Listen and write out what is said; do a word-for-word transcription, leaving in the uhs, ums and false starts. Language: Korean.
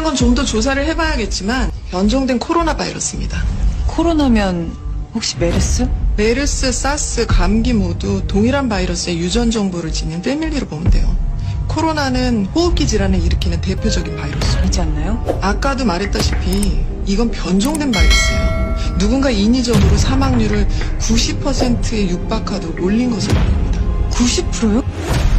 건 좀 더 조사를 해봐야겠지만 변종된 코로나 바이러스입니다. 코로나면 혹시 메르스? 메르스, 사스, 감기 모두 동일한 바이러스의 유전 정보를 지닌 패밀리로 보면 돼요. 코로나는 호흡기 질환을 일으키는 대표적인 바이러스. 아니지 않나요? 아까도 말했다시피 이건 변종된 바이러스예요. 누군가 인위적으로 사망률을 구십 퍼센트에 육박하도록 올린 것으로 보입니다. 구십 퍼센트요?